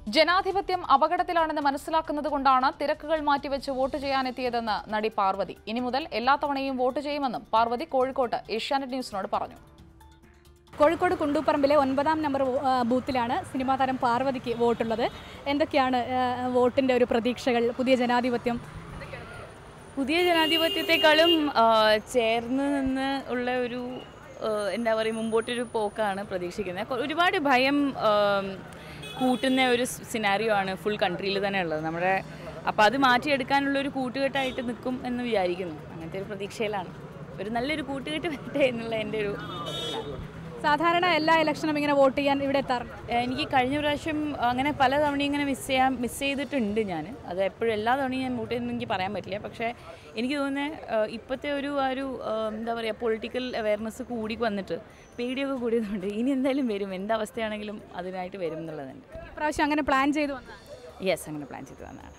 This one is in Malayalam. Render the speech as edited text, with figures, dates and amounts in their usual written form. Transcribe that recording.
ജനാധിപത്യം അപകടത്തിലാണെന്ന് മനസ്സിലാക്കുന്നതുകൊണ്ടാണ് തിരക്കുകൾ മാറ്റിവെച്ച് വോട്ട് ചെയ്യാനെത്തിയതെന്ന് നടി പാർവതി. ഇനി മുതൽ എല്ലാ തവണയും വോട്ട് ചെയ്യുമെന്നും പാർവതി കോഴിക്കോട്ട് ഏഷ്യാനെറ്റ് ന്യൂസിനോട് പറഞ്ഞു. കോഴിക്കോട് കുണ്ടൂപ്പറമ്പിലെ 9-ാം നമ്പർ ബൂത്തിലാണ് സിനിമാ താരം പാർവതിക്ക് വോട്ടുള്ളത്. എന്തൊക്കെയാണ് വോട്ടിൻ്റെ ഒരു പ്രതീക്ഷകൾ? പുതിയ ജനാധിപത്യത്തെക്കാളും ചേർന്ന് നിന്ന് ഉള്ള ഒരു എന്താ പറയുക മുമ്പോട്ടൊരു പോക്കാണ് പ്രതീക്ഷിക്കുന്നത്. ഒരുപാട് ഭയം കൂട്ടുന്ന ഒരു സിനാരിയോ ആണ് ഫുൾ കൺട്രിയിൽ തന്നെ ഉള്ളത് നമ്മുടെ. അപ്പോൾ അത് മാറ്റിയെടുക്കാനുള്ളൊരു കൂട്ടുകെട്ടായിട്ട് നിൽക്കും എന്ന് വിചാരിക്കുന്നു. അങ്ങനത്തെ ഒരു പ്രതീക്ഷയിലാണ്. ഒരു നല്ലൊരു കൂട്ടുകെട്ട് വരട്ടെ എന്നുള്ള എൻ്റെ ഒരു. സാധാരണ എല്ലാ ഇലക്ഷനും ഇങ്ങനെ വോട്ട് ചെയ്യാൻ ഇവിടെ എത്താറുണ്ട്. എനിക്ക് കഴിഞ്ഞ പ്രാവശ്യം അങ്ങനെ പല തവണയും ഇങ്ങനെ മിസ് ചെയ്തിട്ടുണ്ട് ഞാൻ. അത് എപ്പോഴും എല്ലാ തവണയും ഞാൻ വോട്ട് ചെയ്യുന്നത് എനിക്ക് പറയാൻ പറ്റില്ല. പക്ഷേ എനിക്ക് തോന്നുന്നത് ഇപ്പോഴത്തെ ഒരു എന്താ പറയുക പൊളിറ്റിക്കൽ അവയർനെസ് കൂടി വന്നിട്ട് പേടിയൊക്കെ കൂടിയതുകൊണ്ട് ഇനി എന്തായാലും വരും. എന്തവസ്ഥയാണെങ്കിലും അതിനായിട്ട് വരും എന്നുള്ളതുണ്ട്. ഇപ്രാവശ്യം അങ്ങനെ പ്ലാൻ ചെയ്ത് വന്നതാണ്? യെസ്, അങ്ങനെ പ്ലാൻ ചെയ്ത് വന്നതാണ്.